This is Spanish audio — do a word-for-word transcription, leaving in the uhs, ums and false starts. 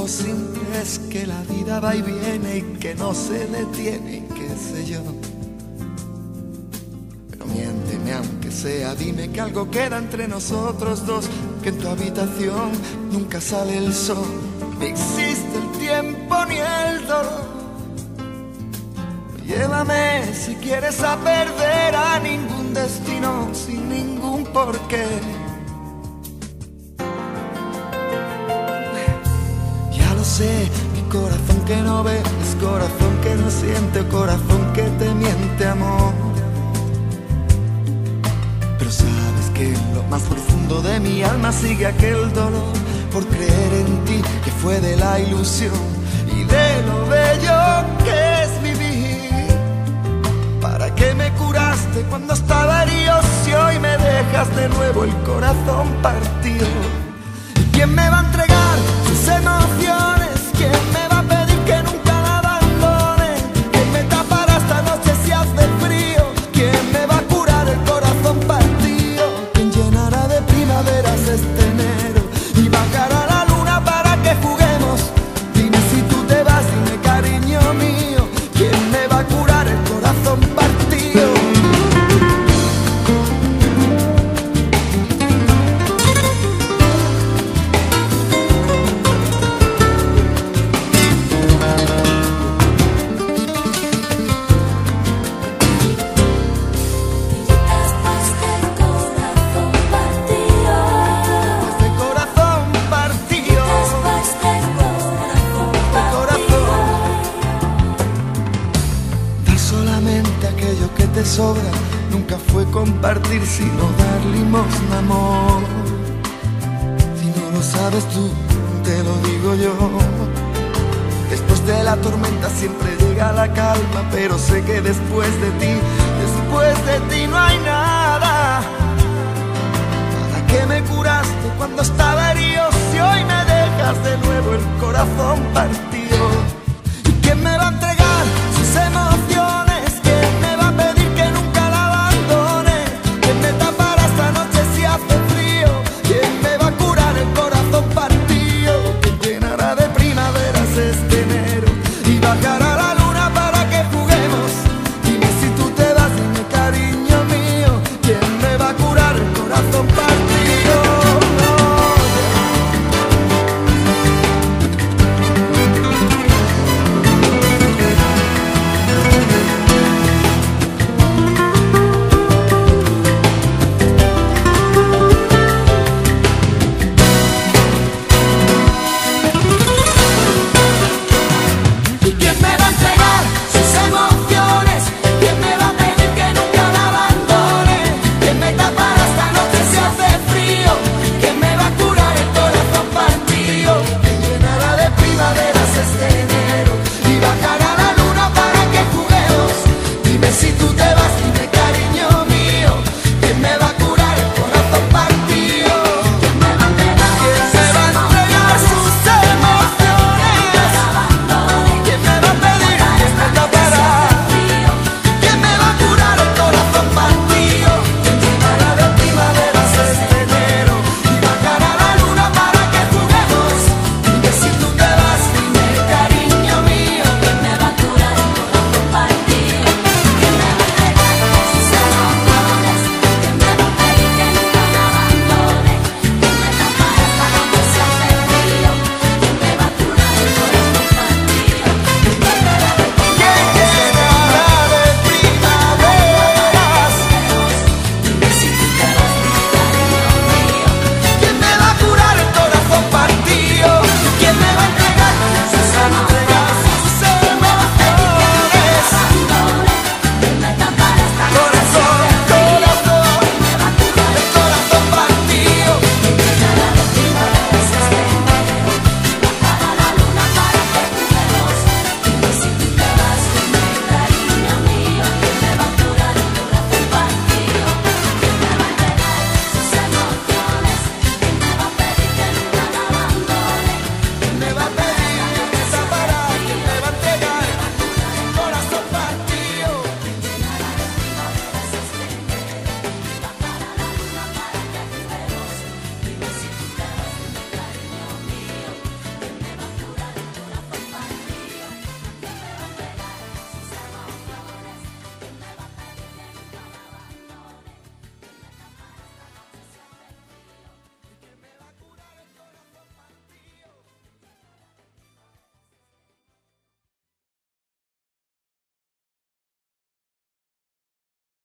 simple es que la vida va y viene y que no se detiene y qué sé yo. Pero miénteme aunque sea, dime que algo queda entre nosotros dos, que en tu habitación nunca sale el sol, ni existe el tiempo ni el dolor. Llévame si quieres a perder a ningún destino sin ningún porqué. Ya lo sé, mi corazón que no ve es corazón que no siente, corazón que te miente, amor. Pero sabes que en lo más profundo de mi alma sigue aquel dolor por creer en ti, que fue de la ilusión y de lo bello que es vivir. ¿Para qué me curaste cuando estaba herido si hoy me dejas de nuevo el corazón partido? ¿Y quién me va a entregar sus emociones? ¿Quién me va a pedir que nunca la abandone? ¿Quién me tapará esta noche si hace frío? ¿Quién me va a curar el corazón partido? ¿Quién llenará de primaveras este enero y bajará la luna para que juguemos? Dime si tú te vas, dime cariño mío, ¿quién me va a curar el corazón partido? Sobra, nunca fue compartir sino dar limosna, amor. Si no lo sabes tú, te lo digo yo. Después de la tormenta siempre llega la calma, pero sé que después de ti, después de ti no hay nada. ¿Para qué me curaste cuando estaba herido si hoy me dejas de nuevo el corazón partido?